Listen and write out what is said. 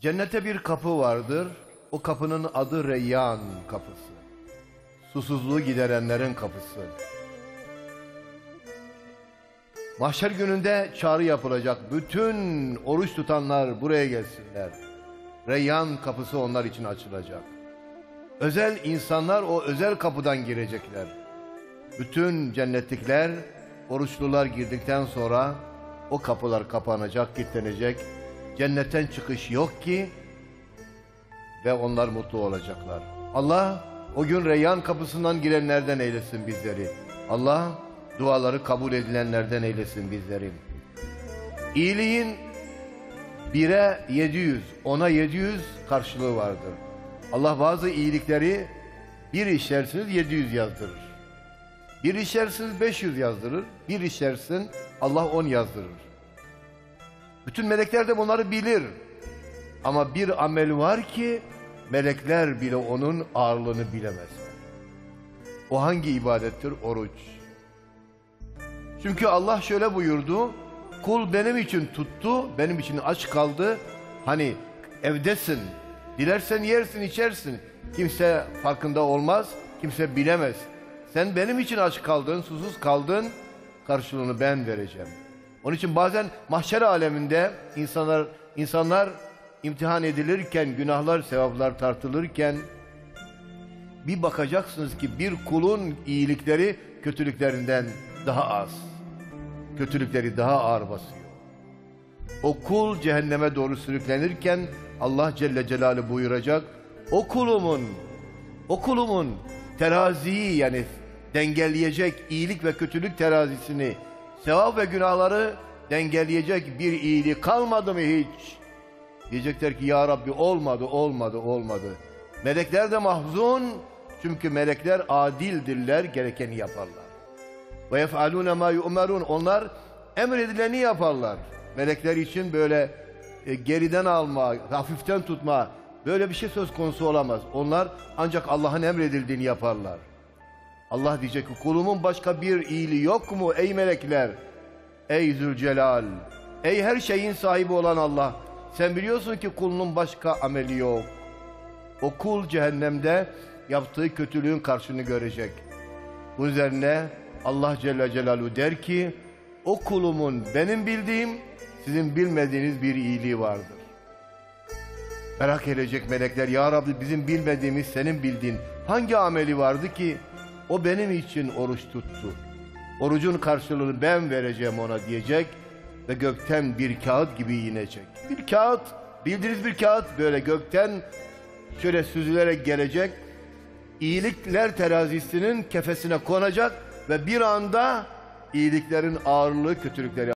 Cennete bir kapı vardır. O kapının adı Reyyan kapısı. Susuzluğu giderenlerin kapısı. Mahşer gününde çağrı yapılacak. Bütün oruç tutanlar buraya gelsinler. Reyyan kapısı onlar için açılacak. Özel insanlar o özel kapıdan girecekler. Bütün cennetlikler, oruçlular girdikten sonra o kapılar kapanacak, kilitlenecek. Cennetten çıkış yok ki ve onlar mutlu olacaklar. Allah o gün Reyyan kapısından girenlerden eylesin bizleri. Allah duaları kabul edilenlerden eylesin bizleri. İyiliğin 1'e 700, 10'a 700 karşılığı vardır. Allah bazı iyilikleri bir işlersiniz 700 yazdırır. Bir işlersiniz 500 yazdırır. Bir işlersin Allah 10 yazdırır. Bütün melekler de bunları bilir. Ama bir amel var ki melekler bile onun ağırlığını bilemez. O hangi ibadettir? Oruç. Çünkü Allah şöyle buyurdu. Kul benim için tuttu, benim için aç kaldı. Hani evdesin, dilersen yersin, içersin. Kimse farkında olmaz, kimse bilemez. Sen benim için aç kaldın, susuz kaldın, karşılığını ben vereceğim. Onun için bazen mahşer aleminde insanlar imtihan edilirken, günahlar, sevaplar tartılırken bir bakacaksınız ki bir kulun iyilikleri kötülüklerinden daha az. Kötülükleri daha ağır basıyor. O kul cehenneme doğru sürüklenirken Allah Celle Celaluhu buyuracak, o kulumun teraziyi, yani dengeleyecek iyilik ve kötülük terazisini, sevap ve günahları dengeleyecek bir iyilik kalmadı mı hiç? Diyecekler ki ya Rabbi olmadı. Melekler de mahzun, çünkü melekler adildirler, gerekeni yaparlar. Ve yef'alûne mâ yu'merûn, onlar emredileni yaparlar. Melekler için böyle geriden alma, hafiften tutma, böyle bir şey söz konusu olamaz. Onlar ancak Allah'ın emredildiğini yaparlar. Allah diyecek ki kulumun başka bir iyiliği yok mu ey melekler? Ey Zülcelal, ey her şeyin sahibi olan Allah, sen biliyorsun ki kulunun başka ameli yok. O kul cehennemde yaptığı kötülüğün karşılığını görecek. Bu üzerine Allah Celle Celaluhu der ki, o kulumun benim bildiğim, sizin bilmediğiniz bir iyiliği vardır. Merak edecek melekler, ya Rabbi bizim bilmediğimiz senin bildiğin hangi ameli vardı ki o benim için oruç tuttu. Orucun karşılığını ben vereceğim ona diyecek ve gökten bir kağıt gibi inecek. Bir kağıt, bildiğiniz bir kağıt böyle gökten şöyle süzülerek gelecek. İyilikler terazisinin kefesine konacak ve bir anda iyiliklerin ağırlığı kötülükleri